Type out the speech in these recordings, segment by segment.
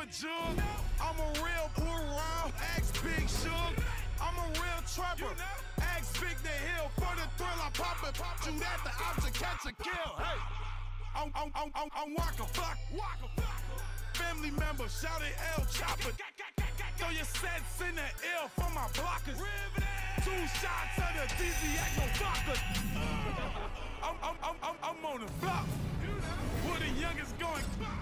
a jug. I'm a real pull around. Ask Big Shug. I'm a real trapper. Ask Big the Hill. For the thrill, I pop it. Shoot at the option, catch a kill. Hey, I'm Waka Flocka. Family member, shout it El Chopper. Throw your sets in the ill for my blockers. 2 shots of the DZ Echo Vodka. I'm on the block. Where the youngest going.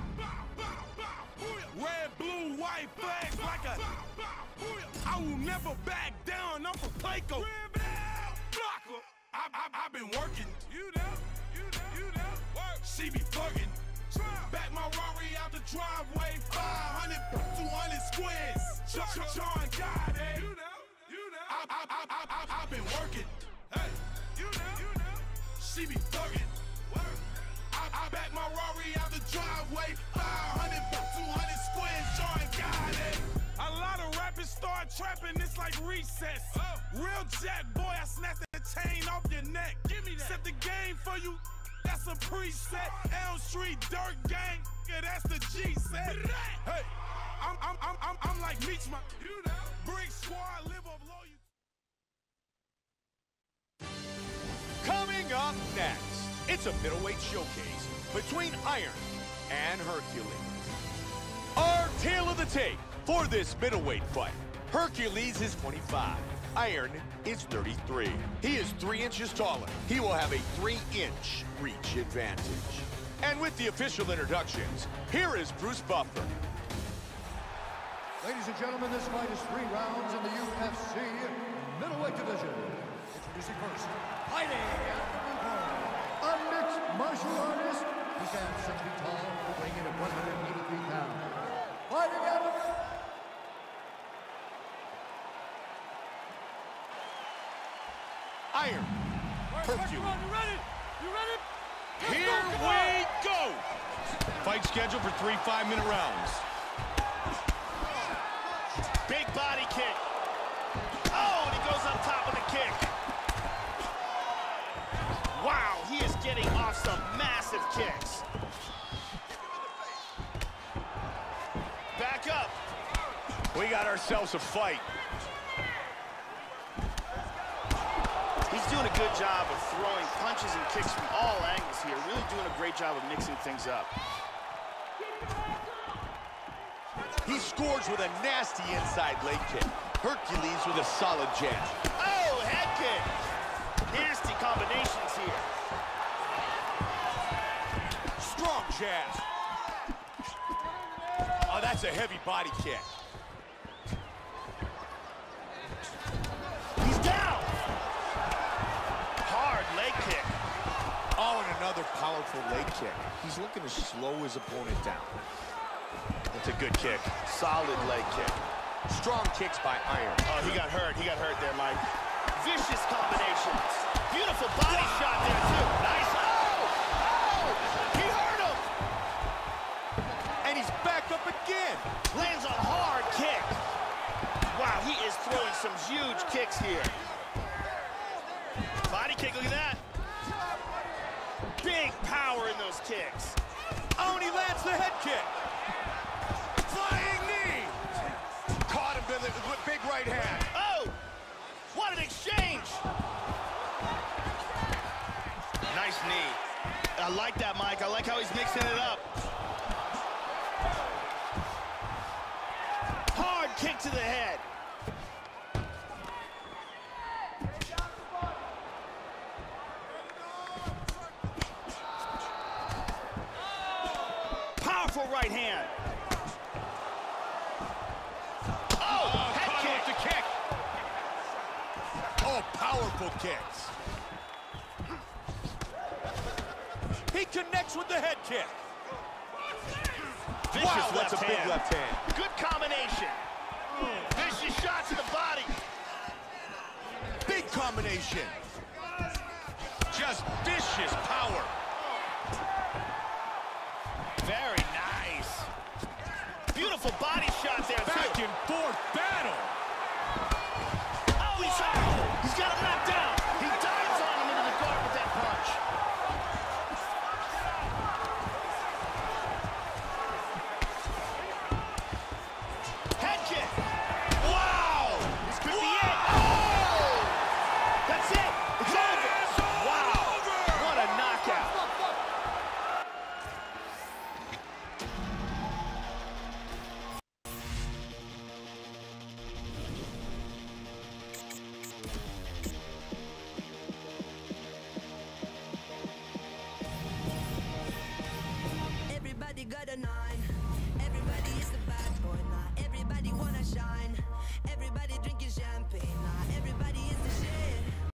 Red, blue, white flags like a. I will never back down. I'm from Placo. Blocker. I've been working. You know. Work. She be flirting. Back my Rari out the driveway. 500, 200 squares. John God, eh? You know. I've been working. Hey, you know. She be flirting. I back my Rari out the driveway. 500, 200 squares. John God, eh? A lot of rappers start trapping. It's like recess. Real jack boy, I snatched the chain off your neck. Give me that. Set the game for you. That's a preset. Elm Street Dirt Gang. Yeah, that's the G set. Hey, I'm like Meech, my. You know. Brick Squad, live up low. Coming up next, it's a middleweight showcase between Iron and Hercules. Our tale of the tape for this middleweight fight. Hercules is 25. Iron is 33. He is 3 inches taller. He will have a 3-inch reach advantage. And with the official introductions, here is Bruce Buffer. Ladies and gentlemen, this fight is 3 rounds in the UFC middleweight division. Introducing first, fighting out of the blue corner, a mixed martial artist. He stands 6 feet tall, weighing in at 183 pounds. Fighting out of Iron. Hercules. You ready? You ready? Here we go! Fight scheduled for 3 5-minute rounds. Big body kick. Oh, and he goes on top of the kick. Wow, he is getting off some massive kicks. Back up. We got ourselves a fight. He's doing a good job of throwing punches and kicks from all angles here. Really doing a great job of mixing things up. He scores with a nasty inside leg kick. Hercules with a solid jab. Oh, head kick. Nasty combinations here. Strong jab. Oh, that's a heavy body kick. He's down. Hard leg kick. Oh, and another powerful leg kick. He's looking to slow his opponent down. That's a good kick. Solid leg kick. Strong kicks by Iron. Oh, he got hurt. He got hurt there, Mike. Vicious combinations. Beautiful body shot there, too. Nice. Oh! He hurt him! And he's back up again. Lands a hard kick. Wow, he is throwing some huge kicks here. Body kick, look at that. Big power in those kicks. Oh, and he lands the head kick. Flying knee. Caught him with big right hand. Oh! What an exchange! Nice knee. I like that, Mike. I like how he's mixing it up. Hard kick to the head. Powerful right hand. Caught him with the kick. Oh, powerful kicks. He connects with the head kick. Vicious wow, that's a big left hand. Good combination. Vicious shot to the body. Big combination. Just vicious power. Very nice. Beautiful body shot there, Back too. and forth, back